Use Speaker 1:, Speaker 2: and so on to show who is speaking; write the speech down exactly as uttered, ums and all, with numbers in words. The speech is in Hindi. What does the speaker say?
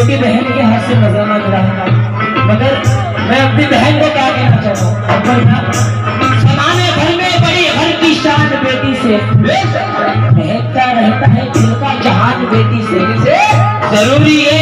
Speaker 1: छोटी बहन के हाथ से नजराना दिलाऊंगा, मगर मैं अपनी बहन को क्या कहना चाहता हूँ। समाने घर में बड़ी घर की शान बेटी से, महकता रहता है दिल का जहान बेटी से। जरूरी है